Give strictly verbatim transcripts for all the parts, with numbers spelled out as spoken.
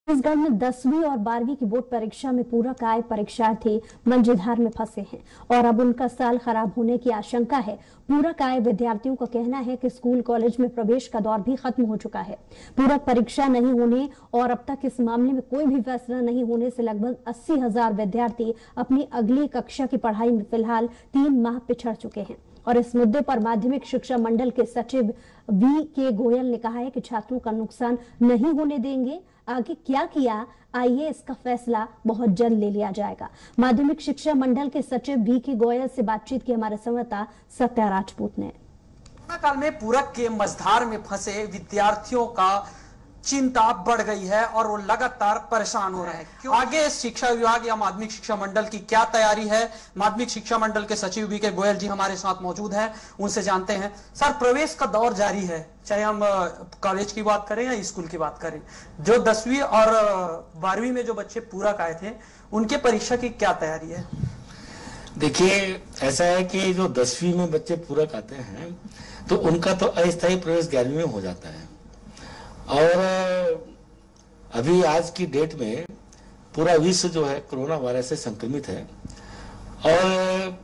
छत्तीसगढ़ में दसवीं और बारहवीं की बोर्ड परीक्षा में पूरक आए परीक्षार्थी मंझधार में फंसे हैं और अब उनका साल खराब होने की आशंका है। पूरक आए विद्यार्थियों का कहना है कि स्कूल कॉलेज में प्रवेश का दौर भी खत्म हो चुका है। पूरक परीक्षा नहीं होने और अब तक इस मामले में कोई भी फैसला नहीं होने से लगभग अस्सी हजार विद्यार्थी अपनी अगली कक्षा की पढ़ाई में फिलहाल तीन माह पिछड़ चुके हैं। और इस मुद्दे पर माध्यमिक शिक्षा मंडल के सचिव वी के गोयल ने कहा है कि छात्रों का नुकसान नहीं होने देंगे। आगे क्या किया, आइए इसका फैसला बहुत जल्द ले लिया जाएगा। माध्यमिक शिक्षा मंडल के सचिव वी के गोयल से बातचीत की हमारे संवाददाता सत्या राजपूत ने। कोरोना काल में पूरक के मझधार में फंसे विद्यार्थियों का चिंता बढ़ गई है और वो लगातार परेशान हो रहे हैं। आगे शिक्षा विभाग या माध्यमिक शिक्षा मंडल की क्या तैयारी है, माध्यमिक शिक्षा मंडल के सचिव वी के गोयल जी हमारे साथ मौजूद हैं, उनसे जानते हैं। सर, प्रवेश का दौर जारी है, चाहे हम कॉलेज की बात करें या स्कूल की बात करें। जो दसवीं और बारहवीं में जो बच्चे पूरक आए थे, उनके परीक्षा की क्या तैयारी है? देखिए, ऐसा है कि जो दसवीं में बच्चे पूरक आते हैं तो उनका तो अस्थायी प्रवेश ग्यारहवीं में हो जाता है। और अभी आज की डेट में पूरा विश्व जो है कोरोना वायरस से संक्रमित है और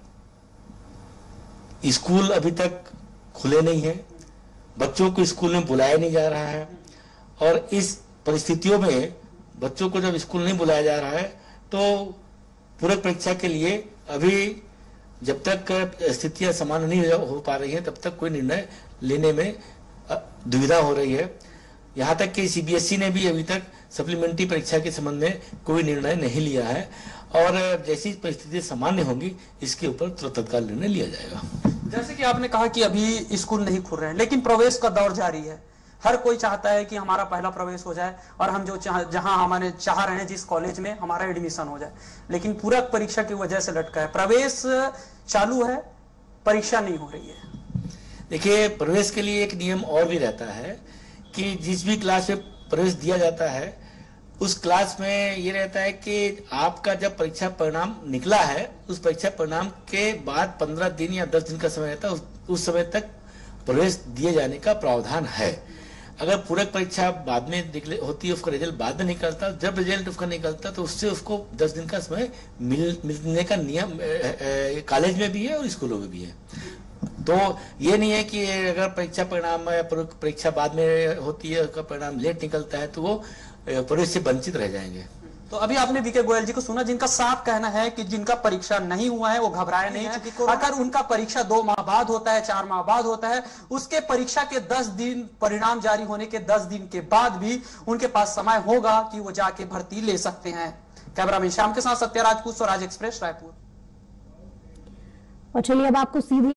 स्कूल अभी तक खुले नहीं है, बच्चों को स्कूल में बुलाया नहीं जा रहा है। और इस परिस्थितियों में बच्चों को जब स्कूल नहीं बुलाया जा रहा है तो पूरक परीक्षा के लिए अभी जब तक स्थितियां सामान्य नहीं हो पा रही हैं तब तक कोई निर्णय लेने में दुविधा हो रही है। यहाँ तक कि सीबीएसई ने भी अभी तक सप्लीमेंट्री परीक्षा के संबंध में कोई निर्णय नहीं लिया है और जैसी परिस्थिति सामान्य होंगी इसके ऊपर तुरंत तत्काल निर्णय लिया जाएगा। जैसे कि आपने कहा कि अभी स्कूल नहीं खुल रहे हैं, लेकिन प्रवेश का दौर जारी है। हर कोई चाहता है कि हमारा पहला प्रवेश हो जाए और हम जो चाह जहां हमारे चाह रहे हैं जिस कॉलेज में हमारा एडमिशन हो जाए, लेकिन पूरक परीक्षा की वजह से लटका है। प्रवेश चालू है, परीक्षा नहीं हो रही है। देखिए, प्रवेश के लिए एक नियम और भी रहता है कि जिस भी क्लास में प्रवेश दिया जाता है उस क्लास में ये रहता है कि आपका जब परीक्षा परिणाम निकला है उस परीक्षा परिणाम के बाद पंद्रह दिन या दस दिन का समय रहता है, उस, उस समय तक प्रवेश दिए जाने का प्रावधान है। अगर पूरक परीक्षा बाद में निकले होती है, उसका रिजल्ट बाद में निकलता, जब रिजल्ट उसका निकलता तो उससे उसको दस दिन का समय मिल, मिलने का नियम कॉलेज में भी है और स्कूलों में भी है। तो ये नहीं है कि अगर परीक्षा परिणाम परीक्षा बाद में होती है, उसका परिणाम लेट निकलता है तो वो प्रवेश से वंचित रह जाएंगे। तो अभी आपने वी के गोयल जी को सुना, जिनका साफ कहना है कि जिनका परीक्षा नहीं हुआ है वो घबराए नहीं है। अगर उनका परीक्षा दो माह बाद होता है, चार माह बाद होता है, उसके परीक्षा के दस दिन परिणाम जारी होने के दस दिन के बाद भी उनके पास समय होगा कि वो जाके भर्ती ले सकते हैं। कैमरामैन श्याम के साथ सत्या राजपूत, स्वराज एक्सप्रेस, रायपुर। और चलिए अब आपको सीधी